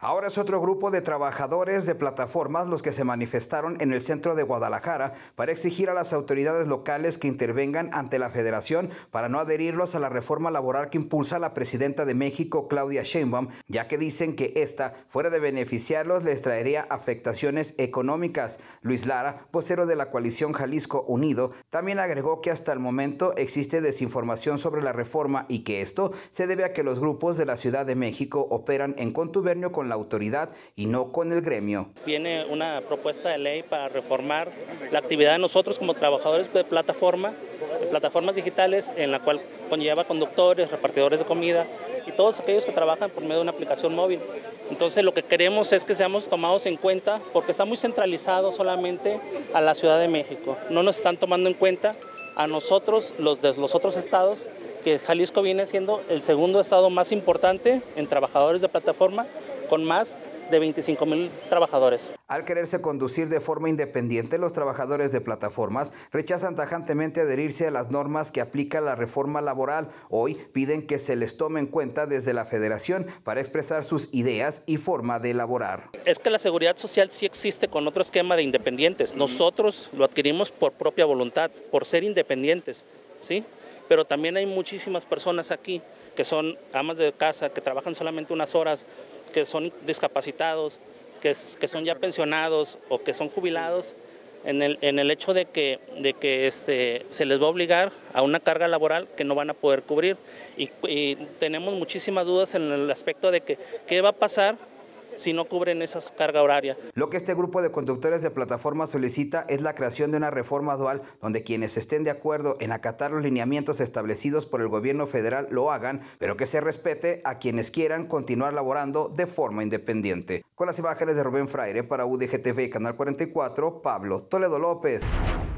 Ahora es otro grupo de trabajadores de plataformas los que se manifestaron en el centro de Guadalajara para exigir a las autoridades locales que intervengan ante la Federación para no adherirlos a la reforma laboral que impulsa la presidenta de México, Claudia Sheinbaum, ya que dicen que esta, fuera de beneficiarlos, les traería afectaciones económicas. Luis Lara, vocero de la coalición Jalisco Unido, también agregó que hasta el momento existe desinformación sobre la reforma y que esto se debe a que los grupos de la Ciudad de México operan en contubernio con la autoridad y no con el gremio. Viene una propuesta de ley para reformar la actividad de nosotros como trabajadores de plataformas digitales, en la cual conlleva conductores, repartidores de comida y todos aquellos que trabajan por medio de una aplicación móvil. Entonces lo que queremos es que seamos tomados en cuenta porque está muy centralizado solamente a la Ciudad de México. No nos están tomando en cuenta a nosotros, los de los otros estados, que Jalisco viene siendo el segundo estado más importante en trabajadores de plataforma, con más de 25,000 trabajadores. Al quererse conducir de forma independiente, los trabajadores de plataformas rechazan tajantemente adherirse a las normas que aplica la reforma laboral. Hoy piden que se les tome en cuenta desde la Federación para expresar sus ideas y forma de elaborar. Es que la seguridad social sí existe con otro esquema de independientes. Nosotros lo adquirimos por propia voluntad, por ser independientes, ¿sí? Pero también hay muchísimas personas aquí que son amas de casa, que trabajan solamente unas horas, que son discapacitados, que son ya pensionados o que son jubilados, en el hecho de que se les va a obligar a una carga laboral que no van a poder cubrir. Y tenemos muchísimas dudas en el aspecto de que qué va a pasar si no cubren esa carga horaria. Lo que este grupo de conductores de plataformas solicita es la creación de una reforma dual donde quienes estén de acuerdo en acatar los lineamientos establecidos por el gobierno federal lo hagan, pero que se respete a quienes quieran continuar laborando de forma independiente. Con las imágenes de Rubén Fraire para UDGTV y Canal 44, Pablo Toledo López.